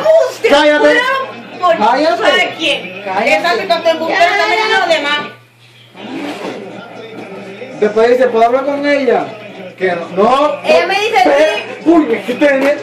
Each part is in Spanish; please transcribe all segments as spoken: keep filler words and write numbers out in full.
embuste! ¡Cállate! ¿Por ¡Cállate! ¿Sabes quién? ¡Cállate! Esa que tanto embustero está metiendo los demás. Después dice, ¿puedo hablar con ella? Que no. No. Ella me dice sí. Uy, es que te...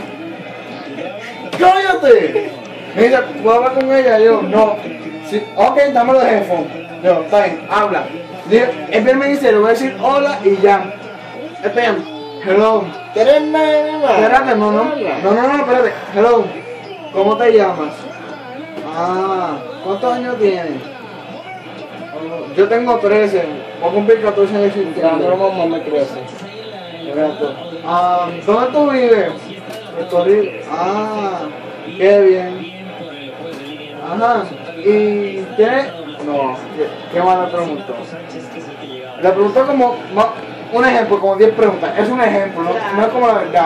¡Cállate! Me dice, ¿puedo hablar con ella? Yo, no. Sí. Ok, dame los headphones. Yo, está bien, habla. Digo, él me dice, le voy a decir hola y ya. Espera, hello. ¿Quieres nada? Espérate, no, no. No, no, no, espérate. Hello. ¿Cómo te llamas? Ah, ¿cuántos años tienes? Oh, yo tengo trece. Voy a cumplir catorce de septiembre. No, mamá me crece. Ah, ¿dónde tú vives? Puerto Rico. Ah, qué bien. Ajá. ¿Y qué? No, qué, qué mala pregunta. Le preguntó como no, un ejemplo, como diez preguntas. Es un ejemplo, no, no es como la verdad.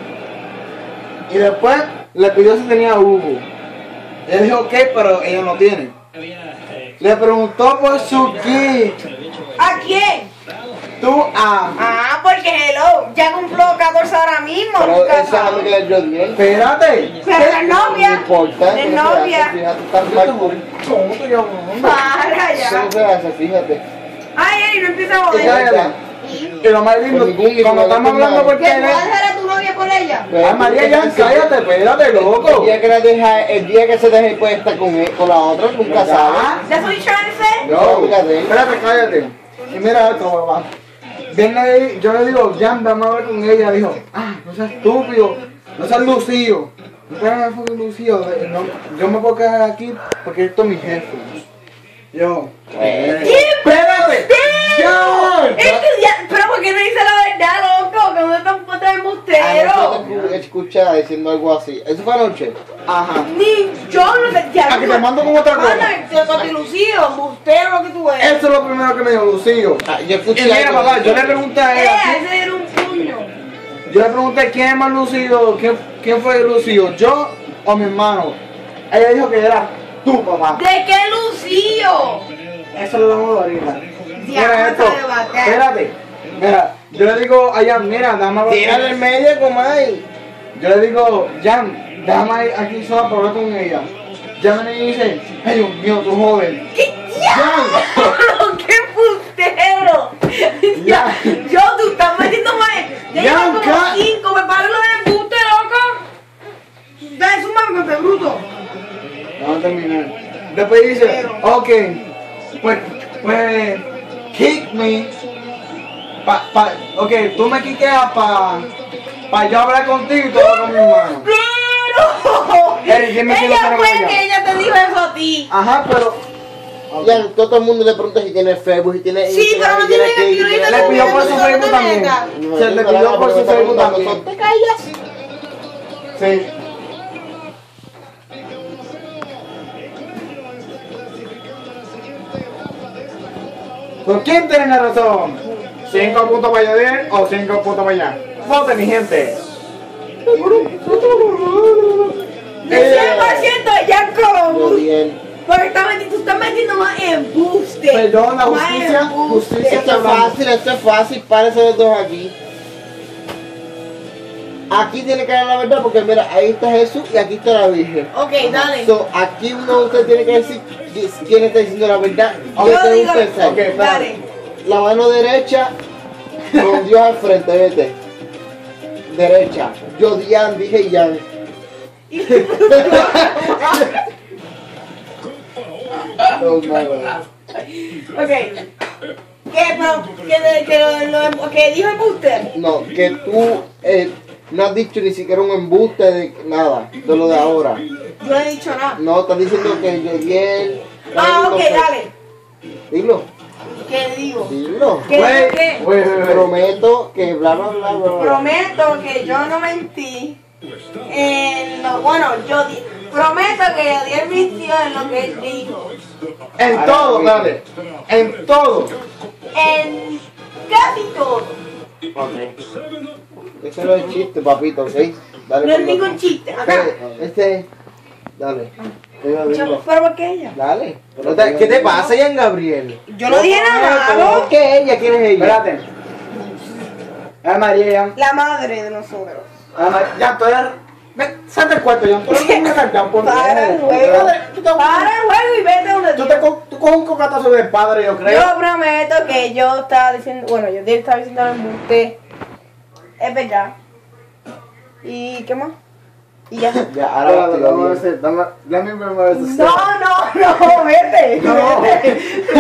Y después le pidió si tenía Hugo. Él dijo ok, pero ella no tiene. Le preguntó por su kit. ¿A quién? Tú a. Ah, porque hello, ya cumplió catorce ahora mismo. Pero nunca esa es la sabe. que le dio diez. Espérate. Pero es No novia. importa. Es eso se novia. hace, Fíjate, tan mal por... ¿Cómo te llamas? Para Eso ya. no se hace, fíjate. Ay, ay, no empieza a Y joder. cállate. Y lo más lindo, Con ningún hijo, cuando no estamos tengo hablando por ¿Que tú vas a qué. dejar a tu novia por ella? Ay, María, ya, cállate, espérate, loco. El día que la deja, el día que se deje puede estar con, él, con la otra, nunca ¿Verdad? sabe. That's what you're trying to say? No, Fíjate. espérate, cállate. Y mira esto, mamá. Viene ahí, yo le digo, Jan, vamos a hablar con ella. Dijo, ah, no seas estúpido, no seas lucido. No te hagas fucking lucido. No, yo me puedo quedar aquí porque esto es mi jefe. Yo, Eh. espérate. Jan. Esto ya- pero ¿por qué no dice la verdad, loco? Que no te están puesto de embustero. Anoche te escuché diciendo algo así. ¿Eso fue anoche? Ajá. Ni yo no te... Ya, Ah, que te mando con otra cosa. Mándame, te estoy lucido, embustero lo que tú eres. Eso es lo primero que me dijo Lucio. Ah, yo escuché Y mira, algo. papá, yo le pregunté a Eh, ella. ese era un puño. Yo le pregunté quién es más lucido, quién, quién fue lucido, yo o mi hermano. Ella dijo que era tú, papá. ¿De qué lucido? Eso lo damos ahorita. Ya, Mira esto. vamos a debatir. Espérate. Mira, yo le digo a Jan, mira, dame a Tírale en medio, comay. Yo le digo, Jan, déjame ir aquí sola para hablar con ella. Jan me dice, ay Dios mío, tú joven. ¿Qué diablo? ¡Qué embustero! Ya, yo, tú estás metiendo más. Ya Ya, llevas como ca- cinco, me paro lo del embuste, loco. Dale, súmame con este bruto. Vamos a terminar. Después dice, ok, pues, pues, kick me. Pa, pa, ok, tú me quiqueas para pa yo hablar contigo y tú hablar con mi hermano. ¡Pero! Ey, dime si lo Ella tenemos fue ya. que ella te dijo eso a ti. Ajá, pero. Ya, todo el mundo le pregunta si tiene Facebook, si tiene Sí, Instagram, pero no si tiene tiene aquí, si que tiene ir Le a pidió por su no Facebook te también. metas. Se le pidió por su Facebook también. ¿Te callas? Sí. ¿Con quién tienen la razón? ¿Cinco puntos para Yadier o cinco puntos para allá? Vote, mi gente. De cien por ciento ya Muy como. bien. Porque está metiendo, tú estás metiendo más embuste. Perdón, la Más justicia, embuste. justicia. Esto es fácil, esto es fácil, párense los dos aquí. Aquí tiene que dar la verdad porque mira, ahí está Jesús y aquí está la Virgen. Ok, dale. So, aquí uno de ustedes tiene que decir qui- quién está diciendo la verdad. Yo Yo tengo digo- un pensar. Ok, espera. Dale. La mano derecha con Dios al frente, vete. Derecha. Yo Dian, dije Jan. No, no, no. Ok. ¿Qué, pero, que, que, lo, lo, que dijo el booster? No, que tú eh, no has dicho ni siquiera un embuste de nada, de lo de ahora. Yo no he dicho nada. No, estás diciendo que yo bien. Ah, ok, dale. Dilo, ¿Qué digo? dilo. ¿Qué Güey, digo qué? güey, güey, güey. Prometo que bla bla bla bla. bla. Prometo que yo no mentí. En lo, bueno, yo di, prometo que Yadier mintió en lo que él dijo. En todo, dale. En todo. En casi todo. Ese no es chiste, papito, ¿ok? Dale. No es por ningún favor. chiste. Acá. Este, este, dale. Dilo, Yo- dilo. ¿Pero por qué ella? Dale. No te- ¿Qué te pasa, Ian Gabriel? Yo no dije nada ¿Por malo. qué ella? ¿Quién es ella? Espérate. Ah, María, La madre de nosotros. ah, María, ya tú eres Ve, salte el cuarto, Jan. Pero no me cargan por Para el juego. Para el juego y vete donde Tú te co- tú coges un cocatazo de padre, yo creo. Yo prometo que yo estaba diciendo, bueno, yo estaba diciendo al embuste. Es verdad. ¿Y qué más? Y ya. Ya, Ahora, ahora dame, te dame, lo ese- dame, dame mi primera vez. No, no, no, vete. No. Vete.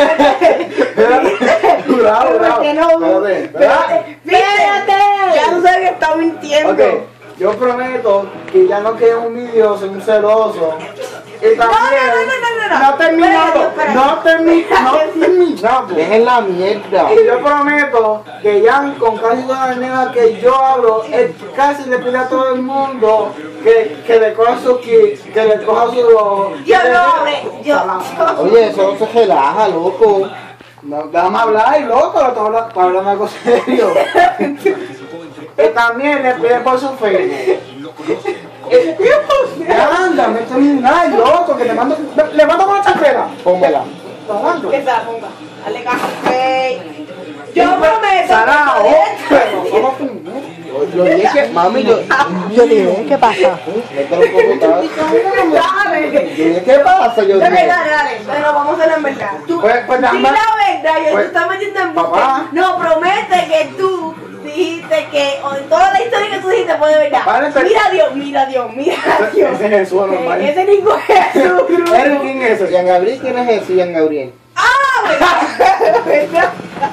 Bravo, ¿Por bravo. qué no? Espérate, ¿verdad? Espérate. Ya tú sabes que está mintiendo. Ok, yo prometo que ya no quede un envidioso, un celoso. Y también, no, no, no, no, no. no terminado, Espérate, no terminado, no terminado. Dejen la mierda. Y yo prometo que ya con casi todas las nenas que yo hablo, él casi le pide a todo el mundo que, que le coja su kit, que le coja su... Yo no hablé, yo. Oye, eso no se relaja, loco. No, déjame hablar, loco, estoy hablando, estoy hablando algo serio. Y también le pide por su Facebook. Eh, Anda, me estoy mirando, loco, que te mando, le mando con la chanclera. Póngala. Tomando. Que se la ponga. Dale café. Yo prometo. Sarao, que- vamos a fumar. Yo dije que, mami, yo. Yo dije, ¿qué pasa? No te lo puedo contar. Dale. Yo dije, ¿qué pasa? Yo Dale, dije. dale, dale. Pero vamos a hacerlo en verdad. Tú, Pues- pues di dame- la verdad, yo pues- tú estás metiendo en Papá. No, promete que tú dijiste que o en toda la historia que tú dijiste fue de verdad. Vale, pero- Mira a Dios, mira a Dios, mira a Dios. Ese es Jesús normal. Ese ningún Jesús. Bruno. ¿Eres quién es ese? Jean Gabriel, ¿quién es ese Jean Gabriel? Ah, verdad. verdad.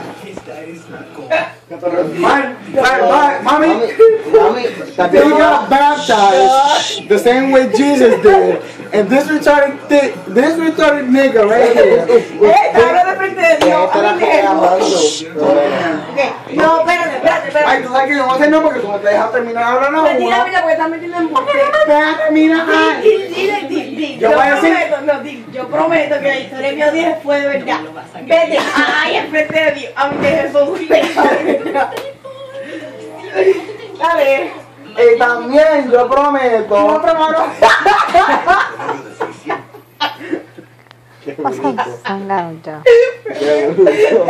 Man, man, man, mami, Mami, mami, they también got baptized the same way Jesus did. And this retarded thi- this retarded nigga right here. Eh, habla de frente de ya Dios. te la a mí estoy mismo. amando. Ok, no, espérate, espérate, Ay, espérate. tú sabes que yo no voy a hacer no porque tú me te dejas terminar hablando. Pues di la verdad porque estás metiendo en bote. Espérate, mira, ay. Di, di, di, di, di. Yo Yo voy a decir- prometo, no, di, yo prometo que la historia de mi dije fue de verdad. Vete, ay, enfrente de Dios, aunque Jesús sea de verdad. Dale. Y también yo prometo. No, pero no. Qué bonito. Sangaron ya. Qué bonito.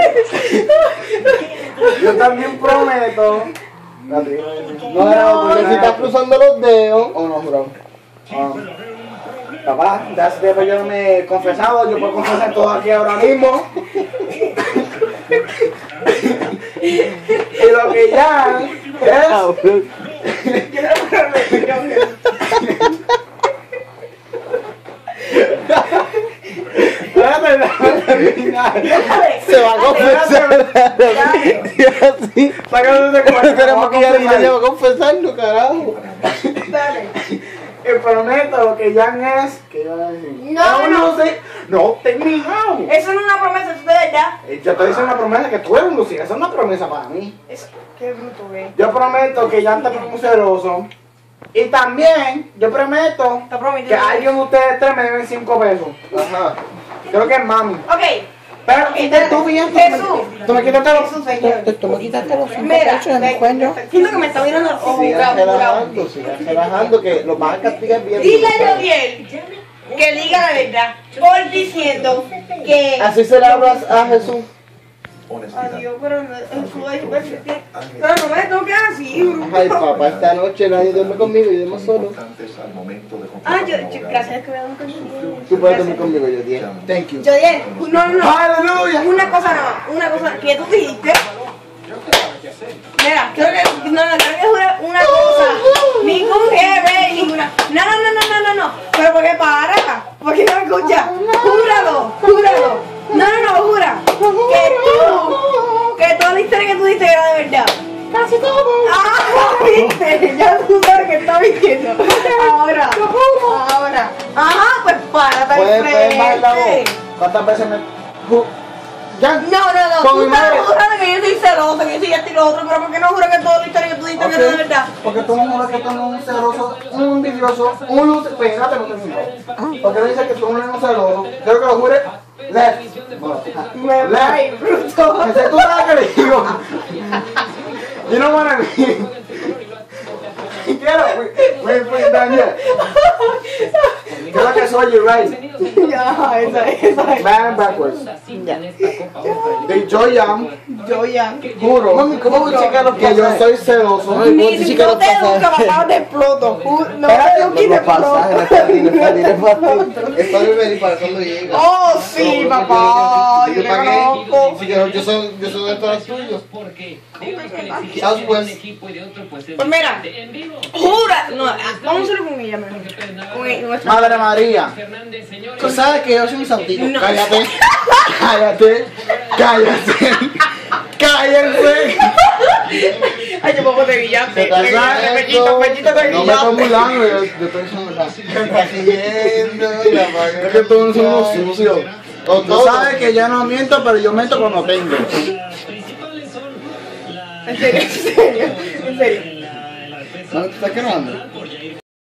Yo también prometo. No, no, porque si estás cruzando los dedos. ¿O no, bro? Ah. Papá, ya hace tiempo yo no me he confesado, yo puedo confesar todo aquí ahora mismo. Y lo que ya es. Espérate, déjame terminar. Se va a confesar. Y así. Sácalo de cuarto, Tenemos que ir a la confesar. iglesia para confesarlo, carajo. Dale. Y prometo lo que ya es. Que yo decir. No, no. no sé. No, terminado. Eso no es una promesa, eso es de verdad. Eh, Yo te hice una promesa que tú eres un Lucía, esa es una promesa para mí. Eso, qué bruto, güey. Yo prometo que ya está muy celoso. Y también, yo prometo Te prometo. que alguien de ustedes tres me deben cinco pesos. Ajá. Creo que es mami. Ok. Pero, Y dale. tú bien, tú Jesús. me, tú me quitaste los. Jesús, señor. Tú me quitaste los cinco Mira, pesos de mi cuello. siento que me está mirando los ojos. Sigan bravo, bravo. relajando, sigan relajando, que los van a castigar bien. Dile a Jodiel que diga la verdad. Por diciendo que. Así se le habla a Jesús. Adiós, pero no, Jesús es perfecto. Pero no me toques así, bruto. Ay, papá, esta noche nadie duerme conmigo, yo duermo solo. Ah, yo, yo, gracias que me dan conmigo. Tú puedes dormir conmigo, yo dije. Thank you. Jodiel, no, no, no. Aleluya. Una cosa nada más, una cosa que tú dijiste. Mira, creo que, no, no, creo que es una, una cosa. Ningún jefe, ninguna. No, no, no, no, no, no, no. Pero ¿por qué para? ¿Por qué no me escuchas? Júralo, júralo. No, no, no, jura. Que tú, que toda la historia que tú dijiste era de verdad. Casi todo. Ah, viste, ya tú sabes que está mintiendo. Ahora, ahora. Ajá, pues párate al Puedes puedes bajar la voz. frente. ¿Cuántas veces me.? Ju- Ya. No, no, no, Con tú mi estás madre. jurando que yo soy celoso, que yo soy esto y lo otro, pero ¿por qué no juras que toda la historia que tú dijiste Ok, era de verdad? porque tú me juras que tú no eres un celoso, un envidioso, un luce. Espérate, no termino. Porque me dices que tú no eres un celoso. Quiero que lo jures. Left. Me Left. voy, bruto. Ese tú sabes que le digo. You know what I mean? Quiero, we, we, we done yet. Quiero que soy you right. Ya, esa, esa. Man backwards. Ya. De yo ya, Yo ya. juro Mami, ¿cómo voy a checar los que yo pasajes? soy celoso. Ay, Ni ¿cómo te checar no los te pasajes? nunca papá te exploto. Ju- No Espérate, te nunca te Los pasajes, exploto. no es fácil, no es fácil, no es fácil. Esto es venir para cuando llega. Oh, sí, papá. Yo te conozco. Sí, que no, yo soy, yo soy de todos tuyos. ¿Sabes pues? Pues mira, jura. No, vamos a hacerlo con ella, mejor. Con ella, nuestra- Madre María, Tú sabes que yo soy un santito. No. cállate, cállate, cállate, cállense. Ay, yo poco te guillaste. Se está Te guillaste, haciendo. Pechito, Pechito, te No me estoy guillaste. burlando, yo, yo estoy diciendo verdad. Está siguiendo y la vaga. Es que todos somos sucios. O Tú todo. sabes que yo no miento, pero yo miento cuando tengo. En serio, en serio, en serio. ¿No te estás quemando?